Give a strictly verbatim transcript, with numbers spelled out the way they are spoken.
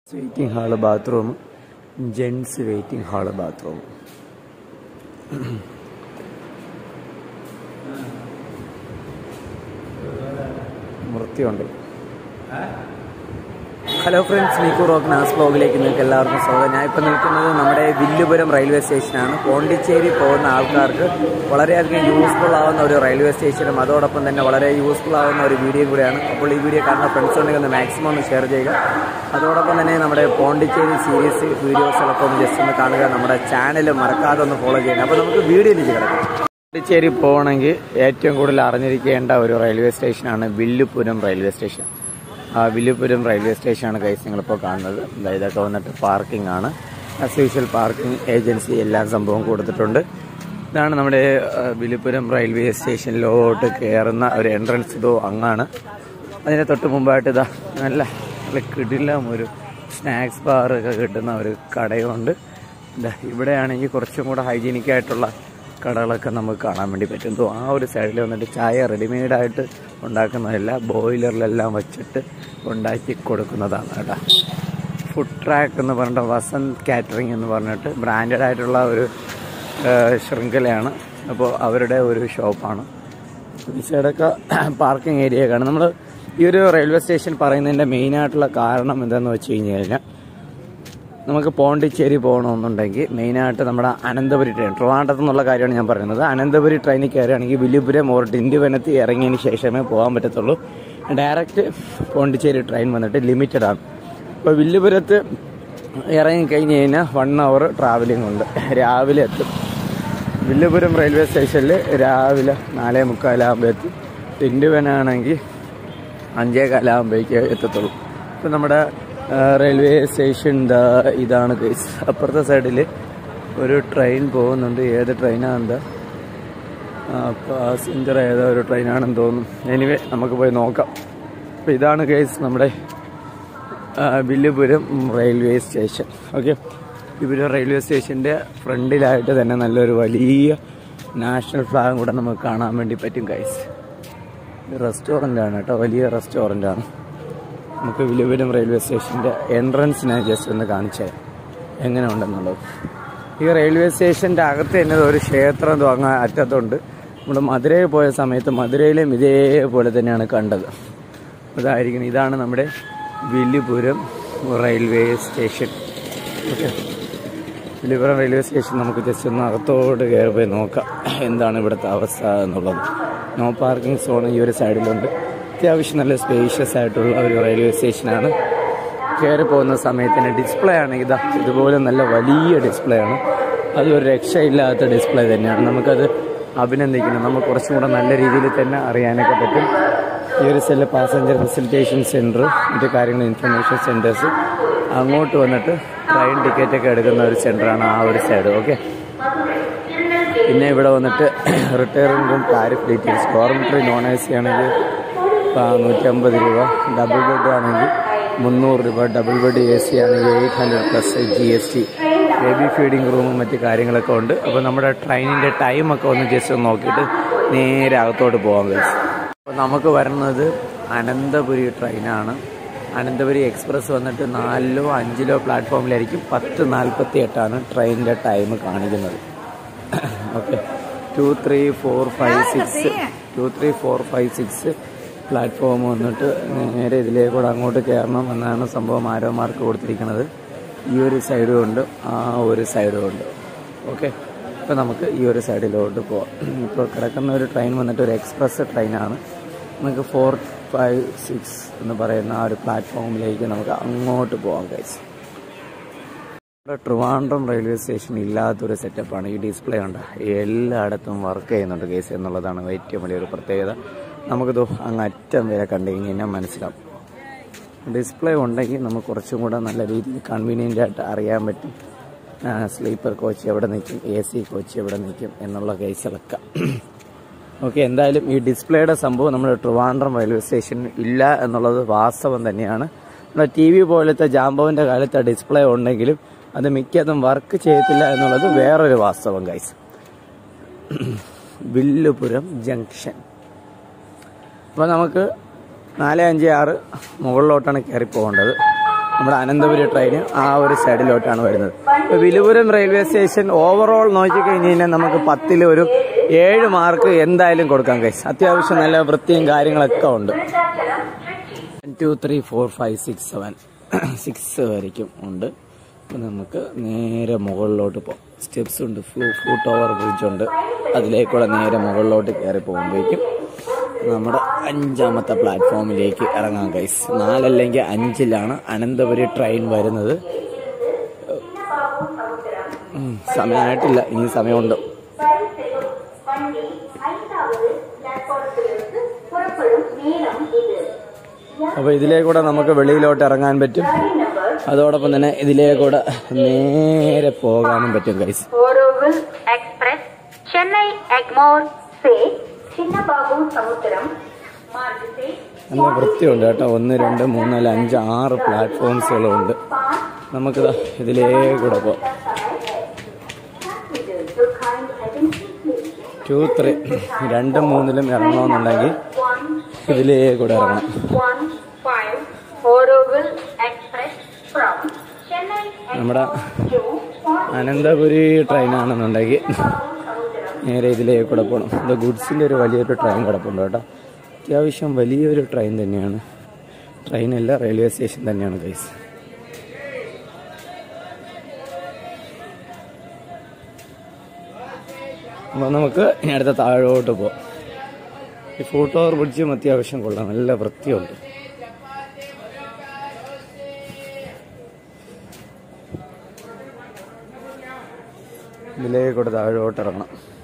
Waiting hall bathroom, gents waiting hall bathroom. Murthyundi. Hello friends, Niku Rock Nas vlogilekku ningalku ellarkum swagam. ഞാൻ ഇപ്പോൾ നിൽക്കുന്നത് നമ്മുടെ Villupuram railway സ്റ്റേഷനാണ്. പോണ്ടിച്ചേരി പോകുന്ന ആൾക്കാർക്ക് വളരെയധികം യൂസ്ഫുൾ ആവുന്ന ഒരു റെയിൽവേ സ്റ്റേഷനും അതോടൊപ്പം തന്നെ വളരെ യൂസ്ഫുൾ ആവുന്ന ഒരു വീഡിയോ കൂടിയാണ്. അപ്പോൾ ഈ വീഡിയോ കാണുന്ന ഫ്രണ്ട്സ് ഉണ്ടെങ്കിൽ ഒന്ന് മാക്സിമം ഒന്ന് ഷെയർ ചെയ്യുക. അതോടൊപ്പം തന്നെ നമ്മുടെ പോണ്ടിച്ചേരി സീരീസ് വീഡിയോസിലൊക്കെ ഒന്ന് ജസ്റ്റ് ഒന്ന് കാണുക. നമ്മുടെ ചാനൽ മറക്കാതെ ഒന്ന് ഫോളോ ചെയ്യണം. അപ്പോൾ നമുക്ക് വീഡിയോയിലേക്ക് കിടക്കാം. പോണ്ടിച്ചേരി പോകണമെങ്കിൽ ഏറ്റവും കൂടുതൽ അറിഞ്ഞിരിക്കേണ്ട ഒരു റെയിൽവേ സ്റ്റേഷനാണ് വില്ലുപുരം റെയിൽവേ സ്റ്റേഷൻ. ആ വില്ലുപുരം റെയിൽവേ സ്റ്റേഷനാണ് ഗൈസ് നിങ്ങളിപ്പോൾ കാണുന്നത്. ഇതൊക്കെ വന്നിട്ട് പാർക്കിംഗ് ആണ്. ആസ് യൂഷ്വൽ പാർക്കിംഗ് ഏജൻസി എല്ലാ സംഭവം കൊടുത്തിട്ടുണ്ട്. ഇതാണ് നമ്മുടെ വില്ലുപുരം റെയിൽവേ സ്റ്റേഷനിലോട്ട് കയറുന്ന ഒരു എൻട്രൻസ്. ഇതോ അങ്ങാണ്. അതിന് തൊട്ട് മുമ്പായിട്ട് ഇതാ നല്ല നല്ല കിടിലം ഒരു സ്നാക്സ് ബാറൊക്കെ കിട്ടുന്ന ഒരു കടയുണ്ട്. ഇതാ ഇവിടെയാണെങ്കിൽ കുറച്ചും കൂടെ ഹൈജീനിക് ആയിട്ടുള്ള കടകളൊക്കെ നമുക്ക് കാണാൻ വേണ്ടി പറ്റും. തോ ആ ഒരു സൈഡിൽ വന്നിട്ട് ചായ റെഡിമെയ്ഡായിട്ട് ഉണ്ടാക്കുന്നതല്ല, ബോയിലറിലെല്ലാം വച്ചിട്ട് ഉണ്ടാക്കി കൊടുക്കുന്നതാണ് കേട്ടോ. ഫുഡ് ട്രാക്ക് എന്ന് പറഞ്ഞിട്ട് വസന്ത് കാറ്ററിംഗ് എന്ന് പറഞ്ഞിട്ട് ബ്രാൻഡഡ് ആയിട്ടുള്ള ഒരു ശൃംഖലയാണ്. അപ്പോൾ അവരുടെ ഒരു ഷോപ്പാണ്. ഈ സൈഡൊക്കെ പാർക്കിംഗ് ഏരിയയൊക്കെയാണ്. നമ്മൾ ഈ ഒരു റെയിൽവേ സ്റ്റേഷൻ പറയുന്നതിൻ്റെ മെയിനായിട്ടുള്ള കാരണം എന്താണെന്ന് വെച്ച് കഴിഞ്ഞ് കഴിഞ്ഞാൽ നമുക്ക് പോണ്ടിച്ചേരി പോകണമെന്നുണ്ടെങ്കിൽ മെയിനായിട്ട് നമ്മുടെ അനന്തപുരി ട്രെയിൻ, ട്രിവാൻഡ്രത്ത് നിന്നുള്ള കാര്യമാണ് ഞാൻ പറയുന്നത്. അനന്തപുരി ട്രെയിനിൽ കയറുകയാണെങ്കിൽ വില്ലുപുരം ഓർ ഡിൻഡിവനത്തിൽ ഇറങ്ങിയതിന് ശേഷമേ പോകാൻ പറ്റത്തുള്ളൂ. ഡയറക്റ്റ് പോണ്ടിച്ചേരി ട്രെയിൻ വന്നിട്ട് ലിമിറ്റഡ് ആണ്. അപ്പോൾ വില്ലുപുരത്ത് ഇറങ്ങിക്കഴിഞ്ഞ് കഴിഞ്ഞാൽ വൺ അവർ ട്രാവലിംഗ് ഉണ്ട്. രാവിലെ എത്തും. വില്ലുപുരം റെയിൽവേ സ്റ്റേഷനിൽ രാവിലെ നാലേ മുക്കാലാകുമ്പോൾ എത്തും. ഡിൻഡിവനാണെങ്കിൽ അഞ്ചേ കാലാകുമ്പോഴേക്ക് എത്തത്തുള്ളൂ. ഇപ്പം നമ്മുടെ റെയിൽവേ സ്റ്റേഷൻ ഇതാണ് കേസ്. അപ്പുറത്തെ സൈഡിൽ ഒരു ട്രെയിൻ പോകുന്നുണ്ട്. ഏത് ട്രെയിനാണ് എന്താ പാസഞ്ചർ ഏതോ ഒരു ട്രെയിനാണെന്ന് തോന്നുന്നു. എനിവേ നമുക്ക് പോയി നോക്കാം. അപ്പോൾ ഇതാണ് കേസ് നമ്മുടെ Villupuram railway station. Okay, Villupuram railway സ്റ്റേഷൻ്റെ ഫ്രണ്ടിലായിട്ട് തന്നെ നല്ലൊരു വലിയ നാഷണൽ ഫ്ലാഗ് കൂടെ നമുക്ക് കാണാൻ വേണ്ടി പറ്റും ഗൈസ്. റെസ്റ്റോറൻ്റാണ് കേട്ടോ, വലിയ റെസ്റ്റോറൻ്റാണ്. നമുക്ക് വില്ലുപുരം റെയിൽവേ സ്റ്റേഷൻ്റെ എൻട്രൻസിനെ ജസ്റ്റ് ഒന്ന് കാണിച്ചാൽ എങ്ങനെ ഉണ്ടെന്നുള്ളത്. ഈ റെയിൽവേ സ്റ്റേഷൻ്റെ അകത്ത് തന്നെ ഒരു ക്ഷേത്രം അങ്ങ് അറ്റത്തുണ്ട്. നമ്മൾ മധുരയിൽ പോയ സമയത്ത് മധുരയിലും ഇതേപോലെ തന്നെയാണ് കണ്ടത്. അതായിരിക്കണം. ഇതാണ് നമ്മുടെ Villupuram railway station. Okay, Villupuram railway station നമുക്ക് ജസ്റ്റ് ഒന്ന് അകത്തോട്ട് കയറി പോയി നോക്കാം എന്താണ് ഇവിടുത്തെ അവസ്ഥ എന്നുള്ളത്. നോ പാർക്കിംഗ് സോൺ ഈ ഒരു സൈഡിലുണ്ട്. അത്യാവശ്യം നല്ല സ്പേഷ്യസ് ആയിട്ടുള്ള ഒരു റെയിൽവേ സ്റ്റേഷനാണ്. കയറി പോകുന്ന സമയത്തിന് ഡിസ്പ്ലേ ആണ് ഇതാ ഇതുപോലെ നല്ല വലിയ ഡിസ്പ്ലേ ആണ്. അതൊരു രക്ഷയില്ലാത്ത ഡിസ്പ്ലേ തന്നെയാണ്. നമുക്കത് അഭിനന്ദിക്കണം. നമുക്ക് കുറച്ചും കൂടെ നല്ല രീതിയിൽ തന്നെ അറിയാനൊക്കെ പറ്റും. ഈ ഒരു സെല്ല് പാസഞ്ചർ ഫെസിലിറ്റേഷൻ സെൻറ്റർ, മറ്റു കാര്യങ്ങൾ ഇൻഫർമേഷൻ സെൻറ്റേഴ്സ്, അങ്ങോട്ട് വന്നിട്ട് ട്രെയിൻ ടിക്കറ്റൊക്കെ എടുക്കുന്ന ഒരു സെൻറ്ററാണ് ആ ഒരു സൈഡ്. ഓക്കെ, പിന്നെ ഇവിടെ വന്നിട്ട് റിട്ടയറിംഗും tariff details. Dormitory non A C ആണെങ്കിൽ നൂറ്റമ്പത് രൂപ, ഡബിൾ ബെഡ് ആണെങ്കിൽ മുന്നൂറ് രൂപ, ഡബിൾ ബെഡ് എ സി ആണെങ്കിൽ eight hundred plus G S T. Baby feeding റൂമും മറ്റു കാര്യങ്ങളൊക്കെ ഉണ്ട്. അപ്പോൾ നമ്മുടെ ട്രെയിനിൻ്റെ ടൈമൊക്കെ ഒന്ന് ജസ്റ്റ് ഒന്ന് നോക്കിയിട്ട് നേരെ അകത്തോട്ട് പോകാൻ കഴിയും. അപ്പോൾ നമുക്ക് വരുന്നത് അനന്തപുരി ട്രെയിനാണ്. അനന്തപുരി എക്സ്പ്രസ് വന്നിട്ട് നാലിലോ അഞ്ചിലോ പ്ലാറ്റ്ഫോമിലായിരിക്കും. പത്ത് നാൽപ്പത്തി എട്ടാണ് ട്രെയിനിൻ്റെ ടൈം കാണിക്കുന്നത്. Okay, two three four five six two three four five six platform വന്നിട്ട് നേരെ ഇതിലേക്കൂടെ അങ്ങോട്ട് കയറണം എന്നാണ് സംഭവം ആരോ മാർക്ക് കൊടുത്തിരിക്കുന്നത്. ഈ ഒരു സൈഡും ഉണ്ട്, ആ ഒരു സൈഡും ഉണ്ട്. ഓക്കെ, ഇപ്പോൾ നമുക്ക് ഈ ഒരു സൈഡിലോട്ട് പോവാം. ഇപ്പോൾ കിടക്കുന്ന ഒരു ട്രെയിൻ വന്നിട്ട് ഒരു എക്സ്പ്രസ് ട്രെയിനാണ്. നമുക്ക് ഫോർ ഫൈവ് സിക്സ് എന്ന് പറയുന്ന ആ ഒരു പ്ലാറ്റ്ഫോമിലേക്ക് നമുക്ക് അങ്ങോട്ട് പോകാം ഗൈസ്. ഇവിടെ ട്രിവാൻഡ്രം റെയിൽവേ സ്റ്റേഷൻ ഇല്ലാത്തൊരു സെറ്റപ്പാണ്. ഈ ഡിസ്പ്ലേ ഉണ്ട് എല്ലായിടത്തും വർക്ക് ചെയ്യുന്നുണ്ട് ഗൈസ് എന്നുള്ളതാണ് ഏറ്റവും വലിയൊരു പ്രത്യേകത. നമുക്കിത് അങ്ങ് അറ്റം വരെ കണ്ടു കഴിഞ്ഞ് കഴിഞ്ഞാൽ മനസ്സിലാവും. ഡിസ്പ്ലേ ഉണ്ടെങ്കിൽ നമുക്ക് കുറച്ചും കൂടെ നല്ല രീതിയിൽ കൺവീനിയൻ്റ് ആയിട്ട് അറിയാൻ പറ്റും. സ്ലീപ്പർ കോച്ച് എവിടെ നിൽക്കും, എ സി കോച്ച് എവിടെ നിൽക്കും എന്നുള്ള കേസിലൊക്കെ. ഓക്കെ, എന്തായാലും ഈ ഡിസ്പ്ലേയുടെ സംഭവം നമ്മുടെ ട്രിവാൻഡ്രം റെയിൽവേ സ്റ്റേഷനിൽ ഇല്ല എന്നുള്ളത് വാസ്തവം തന്നെയാണ്. നമ്മുടെ ടി വി പോലത്തെ ജാംബോവിൻ്റെ കാലത്തെ ഡിസ്പ്ലേ ഉണ്ടെങ്കിലും അത് മിക്കതും വർക്ക് ചെയ്യത്തില്ല എന്നുള്ളത് വേറൊരു വാസ്തവം ഗൈസ്. വില്ലുപുരം ജംഗ്ഷൻ. അപ്പോൾ നമുക്ക് നാല് അഞ്ച് ആറ് മുകളിലോട്ടാണ് കയറി പോകേണ്ടത്. നമ്മുടെ അനന്തപുരി ട്രെയിൻ ആ ഒരു സൈഡിലോട്ടാണ് വരുന്നത്. ഇപ്പോൾ വിലുപുരം റെയിൽവേ സ്റ്റേഷൻ ഓവറോൾ നോക്കിക്കഴിഞ്ഞ് കഴിഞ്ഞാൽ നമുക്ക് പത്തിൽ ഒരു ഏഴ് മാർക്ക് എന്തായാലും കൊടുക്കാം ഗൈസ്. അത്യാവശ്യം നല്ല വൃത്തിയും കാര്യങ്ങളൊക്കെ ഉണ്ട്. One two three four five six seven six വരയ്ക്കും ഉണ്ട്. അപ്പം നമുക്ക് നേരെ മുകളിലോട്ട് പോകാം. സ്റ്റെപ്സ് ഉണ്ട്, ഫൂട്ട് ഓവർ ബ്രിഡ്ജ് ഉണ്ട്. അതിലേക്കൂടെ നേരെ മുകളിലോട്ട് കയറി പോകുമ്പോഴേക്കും നമ്മുടെ അഞ്ചാമത്തെ പ്ലാറ്റ്ഫോമിലേക്ക് ഇറങ്ങാം ഗൈസ്. നാലല്ലെങ്കിൽ അഞ്ചിലാണ് അനന്തപുരി ട്രെയിൻ വരുന്നത്. സമയമായിട്ടില്ല, ഇനി സമയമുണ്ട്. അപ്പോൾ ഇതിലേക്കൂടെ നമുക്ക് വെളിയിലോട്ട് ഇറങ്ങാൻ പറ്റും. അതോടൊപ്പം തന്നെ ഇതിലേക്കൂടെ നേരെ പോകാനും പറ്റും ഗൈസ്. എക്സ്പ്രസ് ചെന്നൈ എഗ്മോർ നല്ല വൃത്തിയുണ്ട് കേട്ടോ. ഒന്ന് രണ്ട് മൂന്ന് നാല് അഞ്ച് ആറ് പ്ലാറ്റ്ഫോംസുകളുണ്ട്. നമുക്കിതാ ഇതിലേക്കൂടെ പോകാം. ടു ത്രീ രണ്ടും മൂന്നിലും ഇറങ്ങണമെന്നുണ്ടെങ്കിൽ ഇതിലേക്കൂടെ ഇറങ്ങണം. നമ്മുടെ അനന്തപുരി ട്രെയിനാണെന്നുണ്ടെങ്കിൽ നേരെ ഇതിലേക്കൂടെ പോകണം. ഇത് ഗുഡ്സിൻ്റെ ഒരു വലിയൊരു ട്രെയിൻ കിടപ്പുണ്ട് കേട്ടോ. അത്യാവശ്യം വലിയൊരു ട്രെയിൻ തന്നെയാണ്. ട്രെയിനല്ല, റെയിൽവേ സ്റ്റേഷൻ തന്നെയാണ് ഗൈസ്. അപ്പോൾ നമുക്ക് ഇനി അടുത്ത താഴോട്ട് പോകാം. ഈ ഫൂട്ട് ഓവർ ബ്രിഡ്ജും അത്യാവശ്യം കൊള്ളാം, നല്ല വൃത്തിയുണ്ട്. ഇതിലേക്കൂടെ താഴോട്ട് ഇറങ്ങണം.